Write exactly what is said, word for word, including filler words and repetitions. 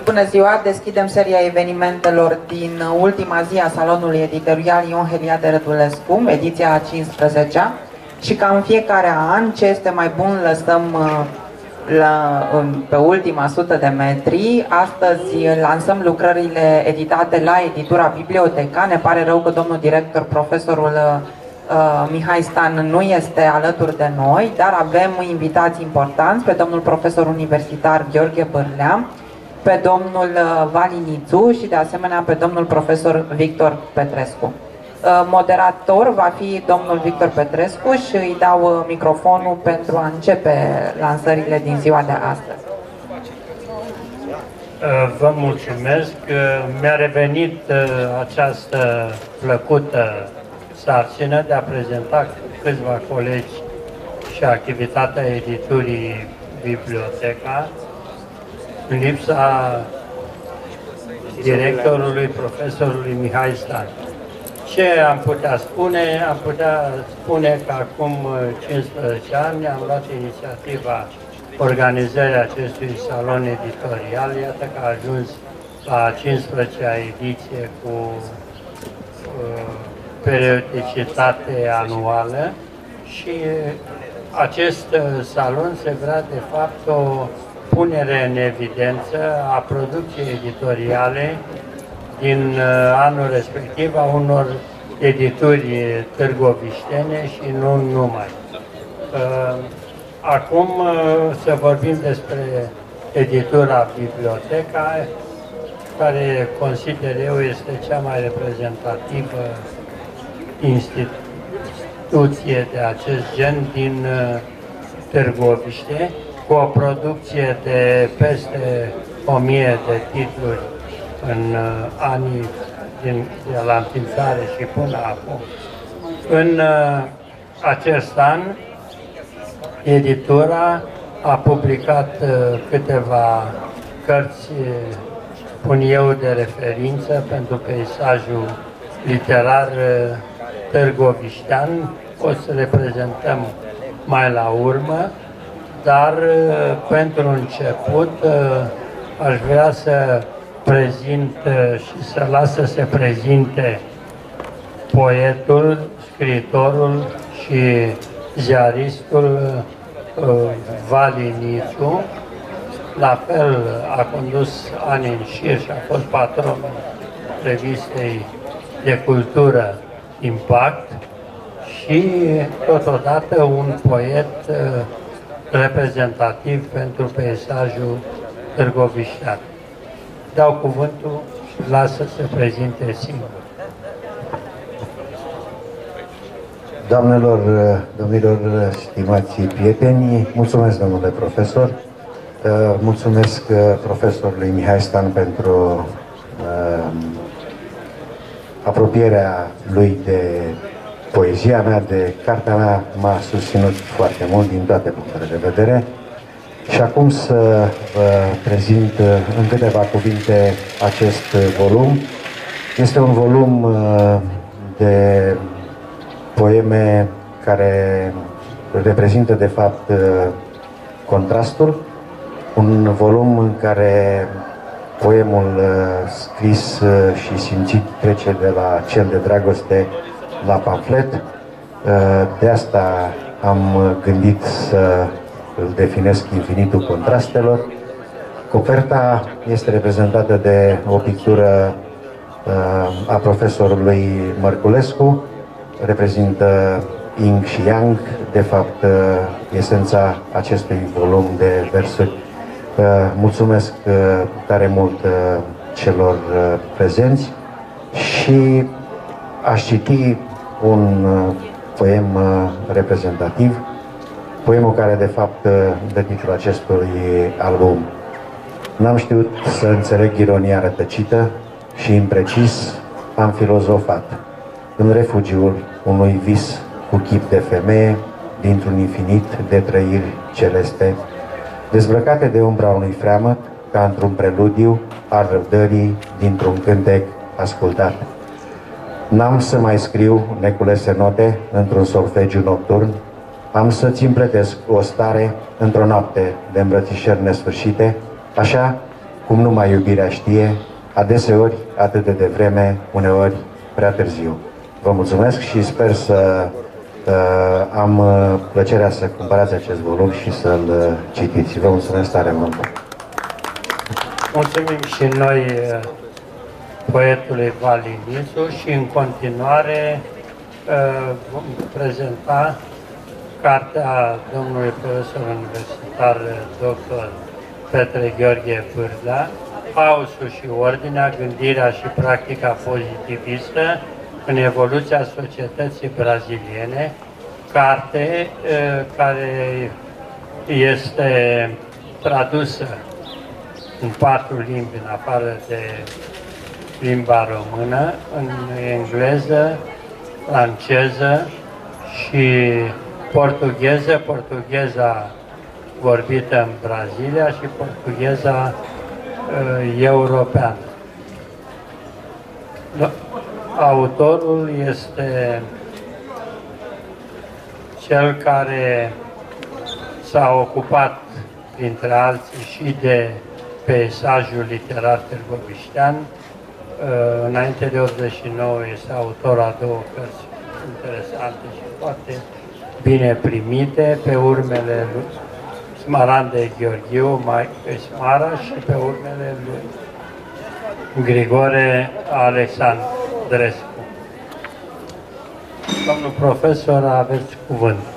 Bună ziua! Deschidem seria evenimentelor din ultima zi a Salonului Editorial Ion Heliade Rădulescu, ediția a cincisprezecea. Și ca în fiecare an, ce este mai bun lăsăm la, pe ultima sută de metri. Astăzi lansăm lucrările editate la editura Biblioteca. Ne pare rău că domnul director, profesorul uh, Mihai Stan, nu este alături de noi, dar avem invitați importanți, pe domnul profesor universitar Gheorghe Bârlea, pe domnul Vali Nițu și de asemenea pe domnul profesor Victor Petrescu. Moderator va fi domnul Victor Petrescu și îi dau microfonul pentru a începe lansările din ziua de astăzi. Vă mulțumesc. Mi-a revenit această plăcută sarcină de a prezenta câțiva colegi și activitatea editurii Biblioteca, în lipsa directorului, profesorului Mihai Stan. Ce am putea spune? Am putea spune că acum cincisprezece ani am luat inițiativa organizării acestui salon editorial. Iată că a ajuns la a cincisprezecea ediție cu uh, periodicitate anuală și acest salon se vrea de fapt o punere în evidență a producției editoriale din anul respectiv a unor edituri târgoviștene și nu numai. Acum să vorbim despre editura Biblioteca, care consider eu este cea mai reprezentativă instituție de acest gen din Târgoviște, cu o producție de peste o mie de titluri în uh, anii din, de la înființare și până acum. În uh, acest an, editura a publicat uh, câteva cărți, spun eu, de referință pentru peisajul literar uh, târgoviștean. O să le prezentăm mai la urmă, dar uh, pentru început uh, aș vrea să prezint și să las să se prezinte poetul, scriitorul și ziaristul uh, Vali Nițu. La fel a condus ani în șir și a fost patronul revistei de cultură Impact și totodată un poet uh, reprezentativ pentru peisajul târgoviștean. Dau cuvântul și lasă să se prezinte singur. Doamnelor, domnilor, stimați prieteni, mulțumesc, domnule profesor. Mulțumesc profesorului Mihai Stan pentru uh, apropierea lui de poezia mea, de cartea mea. M-a susținut foarte mult din toate punctele de vedere. Și acum să vă prezint în câteva cuvinte acest volum. Este un volum de poeme care reprezintă de fapt contrastul. Un volum în care poemul scris și simțit trece de la cel de dragoste la pamflet. De asta am gândit să îl definesc infinitul contrastelor. Coperta este reprezentată de o pictură uh, a profesorului Mărculescu, reprezintă Yin și Yang, de fapt uh, esența acestui volum de versuri. Uh, mulțumesc uh, tare mult uh, celor uh, prezenți și aș citi un uh, poem uh, reprezentativ, poemul care de fapt dă titlul acestui album. N-am știut să înțeleg ironia rătăcită și imprecis am filozofat în refugiul unui vis cu chip de femeie dintr-un infinit de trăiri celeste, dezbrăcate de umbra unui freamăt ca într-un preludiu al răbdării dintr-un cântec ascultat. N-am să mai scriu neculese note într-un solfegiu nocturn, am să-ți împletesc o stare într-o noapte de îmbrățișări nesfârșite, așa cum numai iubirea știe, adeseori atât de devreme, uneori prea târziu. Vă mulțumesc și sper să uh, am uh, plăcerea să cumpărați acest volum și să-l uh, citiți. Vă mulțumesc tare mult! Mulțumim și noi uh, poetului Valin Nițu și în continuare uh, vom prezenta cartea domnului profesor universitar doctor Petre Gheorghe Vârdea, Haosul și Ordinea, gândirea și practica pozitivistă în evoluția societății braziliene, carte care este tradusă în patru limbi, în afară de limba română, în engleză, franceză și portugheză, portugheza vorbită în Brazilia și portugheza uh, europeană. Autorul este cel care s-a ocupat, printre alții, și de peisajul literar târgoviștean. Uh, înainte de optzeci și nouă este autor a două cărți interesante și foarte bine primite, pe urmele lui Smaranda Gheorghiu, Maică Smara, și pe urmele lui Grigore Alexandrescu. Domnul profesor, aveți cuvânt.